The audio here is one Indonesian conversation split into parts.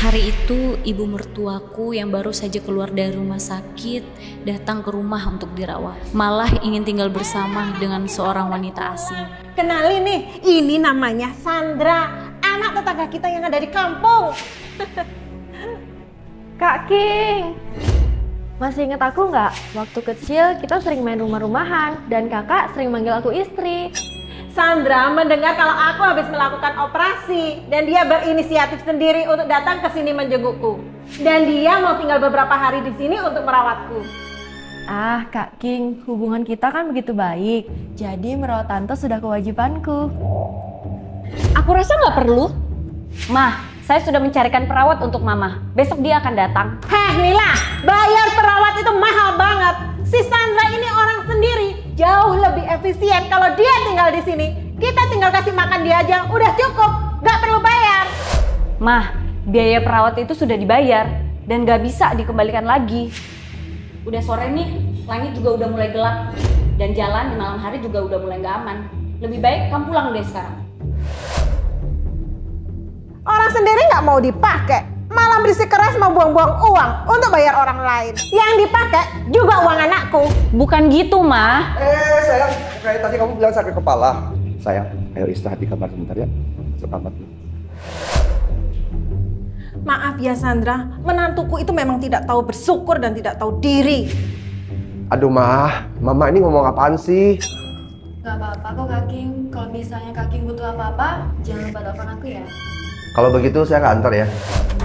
Hari itu ibu mertuaku yang baru saja keluar dari rumah sakit datang ke rumah untuk dirawat. Malah ingin tinggal bersama dengan seorang wanita asing. Kenalin nih, ini namanya Sandra, anak tetangga kita yang ada di kampung. Kak King, masih inget aku nggak? Waktu kecil kita sering main rumah-rumahan dan kakak sering manggil aku istri. Sandra mendengar kalau aku habis melakukan operasi dan dia berinisiatif sendiri untuk datang ke sini menjengukku. Dan dia mau tinggal beberapa hari di sini untuk merawatku. Ah, Kak King, hubungan kita kan begitu baik. Jadi merawat tante sudah kewajibanku. Aku rasa nggak perlu. Mah, saya sudah mencarikan perawat untuk Mama. Besok dia akan datang. Heh Nila, bayar perawat itu mahal banget. Si Sandra ini orang sendiri, jauh lebih efisien kalau dia tinggal di sini. Kita tinggal kasih makan dia aja, udah cukup, nggak perlu bayar. Mah, biaya perawat itu sudah dibayar dan nggak bisa dikembalikan lagi. Udah sore nih, langit juga udah mulai gelap dan jalan di malam hari juga udah mulai nggak aman. Lebih baik kamu pulang deh sekarang. Orang sendiri nggak mau dipakai, malah bersikeras mau buang-buang uang untuk bayar orang lain. Yang dipakai juga uang anakku. Bukan gitu, Mah. Sayang, kayak tadi kamu bilang sakit kepala. Sayang, ayo istirahat di kamar sebentar ya. Masuk kamar dulu. Maaf ya Sandra, menantuku itu memang tidak tahu bersyukur dan tidak tahu diri. Aduh Mama ini ngomong apaan sih? Gak apa-apa kok Kak King. Kalau misalnya Kak King butuh apa-apa, jangan lupa telepon aku ya. Kalau begitu saya ke antar ya.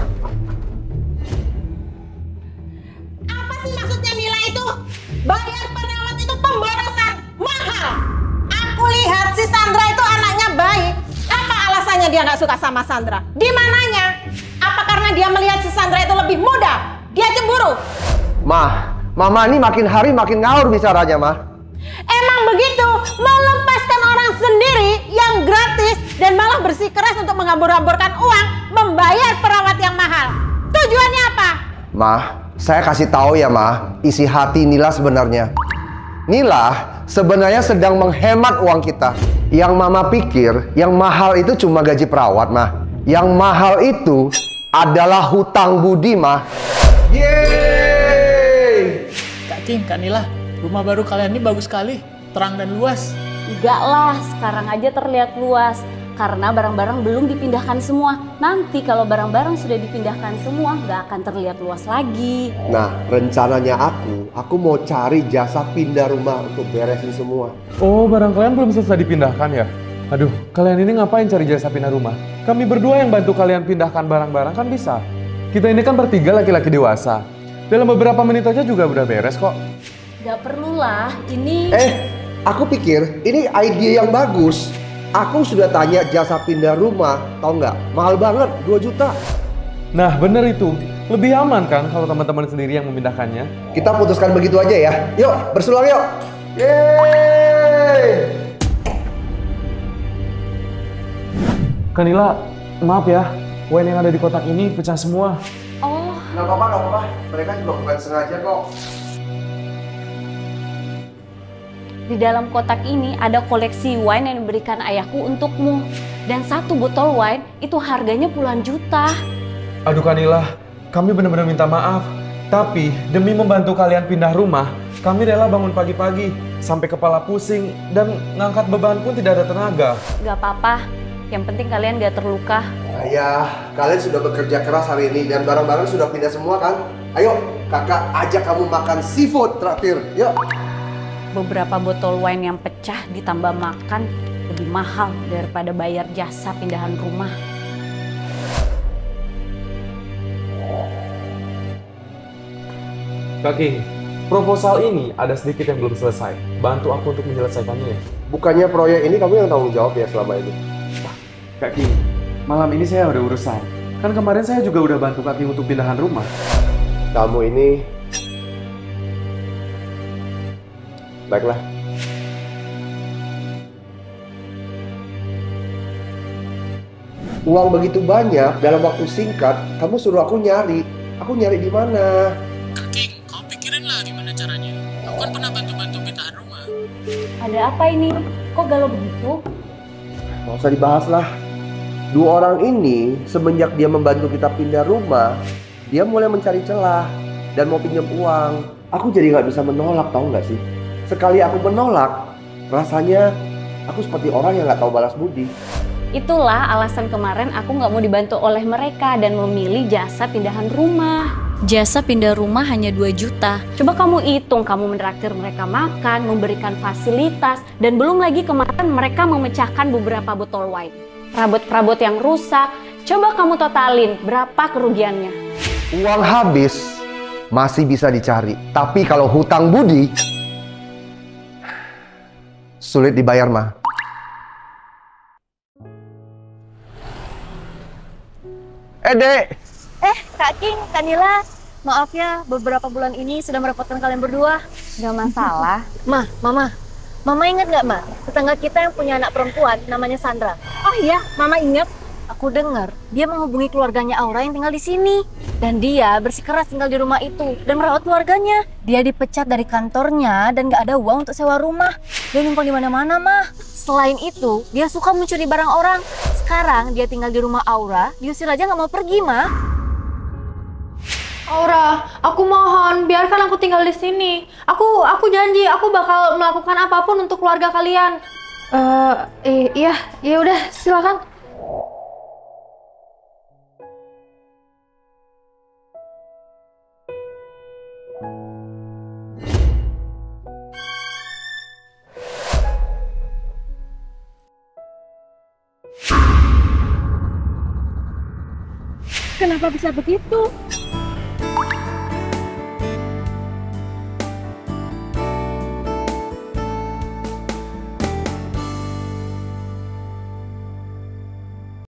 Apa sih maksudnya Nila itu? Bayar perawat itu pemborosan, mahal. Aku lihat si Sandra itu anaknya baik. Apa alasannya dia nggak suka sama Sandra? Di mananya? Apa karena dia melihat si Sandra itu lebih muda? Dia cemburu? Mama ini makin hari makin ngawur bicaranya, Emang begitu, melepaskan orang sendiri yang gratis dan malah bersikeras untuk menghambur-hamburkan uang membayar perawat yang mahal. Tujuannya apa? Saya kasih tahu ya, isi hati Nila sebenarnya. Nila sebenarnya sedang menghemat uang kita. Yang Mama pikir, yang mahal itu cuma gaji perawat, Yang mahal itu adalah hutang budi, Yeay! Kak King, Kak Nila, rumah baru kalian ini bagus sekali, terang dan luas. Enggak lah, sekarang aja terlihat luas. Karena barang-barang belum dipindahkan semua. Nanti kalau barang-barang sudah dipindahkan semua, nggak akan terlihat luas lagi. Nah, rencananya aku mau cari jasa pindah rumah untuk beresin semua. Oh, barang kalian belum selesai dipindahkan ya? Aduh, kalian ini ngapain cari jasa pindah rumah? Kami berdua yang bantu kalian pindahkan barang-barang kan bisa. Kita ini kan bertiga laki-laki dewasa. Dalam beberapa menit aja juga udah beres kok. Nggak perlulah, ini... Aku pikir ini ide yang bagus. Aku sudah tanya jasa pindah rumah, tau nggak? Mahal banget, 2 juta. Nah, bener itu. Lebih aman kan kalau teman-teman sendiri yang memindahkannya? Kita putuskan begitu aja ya. Yuk, bersulang yuk. Yeay! Kanila, maaf ya. Wine yang ada di kotak ini pecah semua. Oh. Nggak apa-apa. Mereka juga bukan sengaja kok. Di dalam kotak ini ada koleksi wine yang diberikan ayahku untukmu. Dan 1 botol wine itu harganya puluhan juta. Aduh Kanila, kami benar-benar minta maaf. Tapi demi membantu kalian pindah rumah, kami rela bangun pagi-pagi sampai kepala pusing dan ngangkat beban pun tidak ada tenaga. Gak apa-apa, yang penting kalian gak terluka. Ayah, kalian sudah bekerja keras hari ini dan barang-barang sudah pindah semua kan? Ayo, kakak ajak kamu makan seafood terakhir. Yuk. Beberapa botol wine yang pecah ditambah makan lebih mahal daripada bayar jasa pindahan rumah. Kak King, proposal ini ada sedikit yang belum selesai. Bantu aku untuk menyelesaikannya ya. Bukannya proyek ini kamu yang tanggung jawab ya selama ini? Kak King, malam ini saya udah urusan. Kan kemarin saya juga udah bantu Kak King untuk pindahan rumah. Kamu ini... Baiklah. Uang begitu banyak dalam waktu singkat, kamu suruh aku nyari. Aku nyari di mana? Kak King, kau pikirin lah gimana caranya. Aku kan pernah bantu-bantu pindahan rumah. Ada apa ini? Kok galau begitu? Nggak usah dibahas lah. Dua orang ini semenjak dia membantu kita pindah rumah, dia mulai mencari celah dan mau pinjam uang. Aku jadi nggak bisa menolak, tahu nggak sih? Sekali aku menolak, rasanya aku seperti orang yang nggak tahu balas budi. Itulah alasan kemarin aku nggak mau dibantu oleh mereka dan memilih jasa pindahan rumah. Jasa pindah rumah hanya 2 juta. Coba kamu hitung, kamu menraktir mereka makan, memberikan fasilitas, dan belum lagi kemarin mereka memecahkan beberapa botol wine. Perabot-perabot yang rusak, coba kamu totalin berapa kerugiannya. Uang habis masih bisa dicari, tapi kalau hutang budi sulit dibayar, Ma. Dek. Kak King, Kak Nila, maaf ya beberapa bulan ini sudah merepotkan kalian berdua. Gak masalah. Mama ingat nggak Ma? Tetangga kita yang punya anak perempuan namanya Sandra. Oh iya, Mama ingat. Aku dengar dia menghubungi keluarganya Aura yang tinggal di sini. Dan dia bersikeras tinggal di rumah itu dan merawat keluarganya. Dia dipecat dari kantornya dan nggak ada uang untuk sewa rumah. Dia numpang di mana-mana, Mah. Selain itu, dia suka mencuri barang orang. Sekarang dia tinggal di rumah Aura, diusir aja nggak mau pergi, Mah. Aura, aku mohon biarkan aku tinggal di sini. Aku janji aku bakal melakukan apapun untuk keluarga kalian. Iya, ya udah silakan. Kenapa bisa begitu?